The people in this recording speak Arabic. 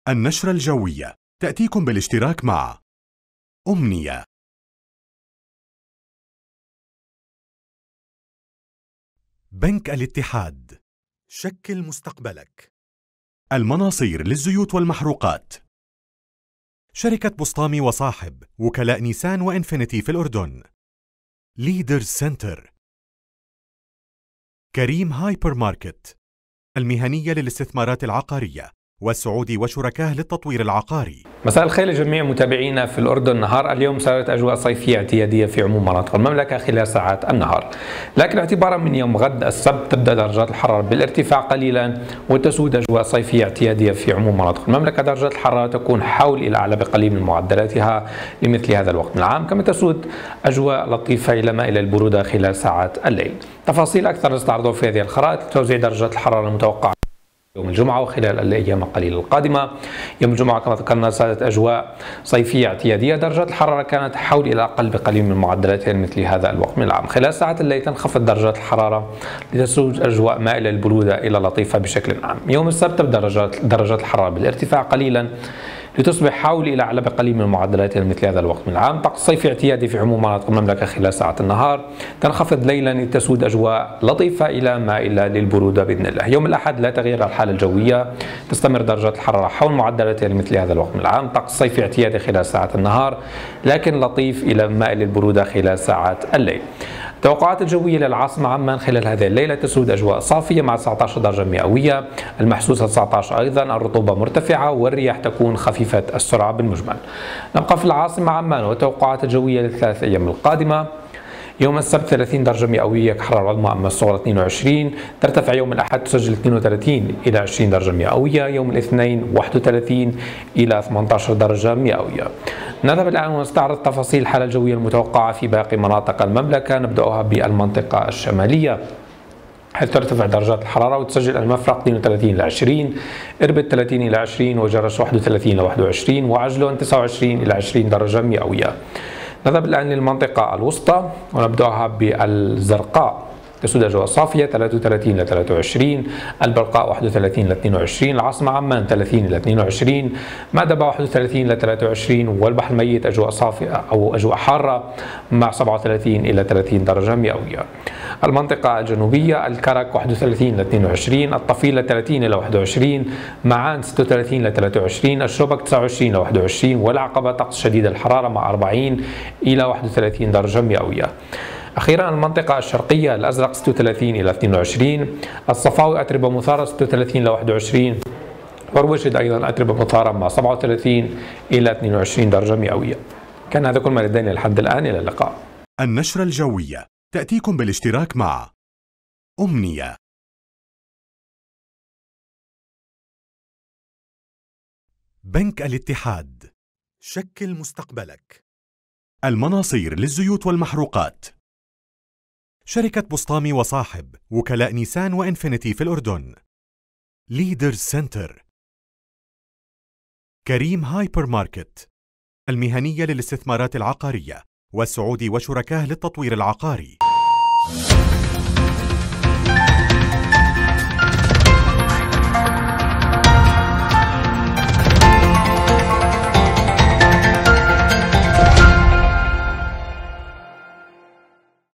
النشرة الجوية تأتيكم بالاشتراك مع أمنية. بنك الاتحاد، شكل مستقبلك. المناصير للزيوت والمحروقات. شركة بسطامي وصاحب، وكلاء نيسان وإنفينيتي في الأردن. ليدرز سنتر. كريم هايبر ماركت، المهنية للاستثمارات العقارية، والسعودي وشركاه للتطوير العقاري. مساء الخير لجميع متابعينا في الأردن. نهار اليوم سارت أجواء صيفية اعتيادية في عموم مناطق المملكة خلال ساعات النهار، لكن اعتبارا من يوم غد السبت تبدأ درجات الحرارة بالارتفاع قليلا وتسود أجواء صيفية اعتيادية في عموم مناطق المملكة. درجات الحرارة تكون حول إلى أعلى بقليل من معدلاتها لمثل هذا الوقت من العام، كما تسود أجواء لطيفة إلى مائل البرودة خلال ساعات الليل. تفاصيل أكثر نستعرضها في هذه الخرائط لتوزيع درجات الحرارة المتوقعة يوم الجمعة وخلال الأيام القليلة القادمة. يوم الجمعة كما ذكرنا سادت أجواء صيفية اعتيادية، درجات الحرارة كانت حول إلى أقل بقليل من معدلاتها مثل هذا الوقت من العام. خلال ساعات الليل تنخفض درجات الحرارة لتسود أجواء مائلة للبرودة إلى لطيفة بشكل عام. يوم السبت تبدأ درجات الحرارة بالارتفاع قليلا لتصبح حول إلى أعلى بقليل من معدلاتها مثل هذا الوقت من العام. طقس صيفي اعتيادي في عموم مناطق المملكة خلال ساعات النهار، تنخفض ليلا لتسود أجواء لطيفة إلى مائلة للبرودة بإذن الله. يوم الأحد لا تغيير الحالة الجوية، تستمر درجات الحرارة حول معدلاتها مثل هذا الوقت من العام. طقس صيفي اعتيادي خلال ساعات النهار، لكن لطيف إلى مائل للبرودة خلال ساعات الليل. التوقعات الجوية للعاصمة عمان خلال هذه الليلة تسود أجواء صافية مع 19 درجة مئوية، المحسوسة 19 أيضا، الرطوبة مرتفعة والرياح تكون خفيفة السرعة بالمجمل. نبقى في العاصمة عمان والتوقعات الجوية للثلاث أيام القادمة. يوم السبت 30 درجة مئوية كحرارة عظمى، أما الصغرى 22. ترتفع يوم الأحد تسجل 32 إلى 20 درجة مئوية، يوم الاثنين 31 إلى 18 درجة مئوية. نذهب الآن ونستعرض تفاصيل الحالة الجوية المتوقعة في باقي مناطق المملكة. نبدأها بالمنطقة الشمالية، حيث ترتفع درجات الحرارة وتسجل المفرق 32 إلى 20، إربد 30 إلى 20، وجرش 31 إلى 21، وعجلون 29 إلى 20 درجة مئوية. نذهب الآن للمنطقة الوسطى ونبدأها بالزرقاء، تسود أجواء صافية 33 إلى 23، البرقاء 31 إلى 22، العاصمة عمان 30 إلى 22، مأدبة 31 إلى 23، والبحر الميت أجواء صافية أو أجواء حارة مع 37 إلى 30 درجة مئوية. المنطقة الجنوبية، الكرك 31 إلى 22، الطفيلة 30 إلى 21، معان 36 إلى 23، الشوبك 29 إلى 21، والعقبة طقس شديد الحرارة مع 40 إلى 31 درجة مئوية. أخيرا المنطقة الشرقية، الأزرق 36 إلى 22، الصفاوي أتربة مثارة 36 إلى 21، وروشد أيضا أتربة مثارة مع 37 إلى 22 درجة مئوية. كان هذا كل ما لدينا لحد الآن، إلى اللقاء. النشرة الجوية تأتيكم بالاشتراك مع أمنية. بنك الاتحاد، شكل مستقبلك. المناصير للزيوت والمحروقات. شركة بسطامي وصاحب، وكلاء نيسان وإنفينيتي في الأردن. ليدرز سنتر. كريم هايبر ماركت، المهنية للاستثمارات العقارية، والسعودي وشركاه للتطوير العقاري.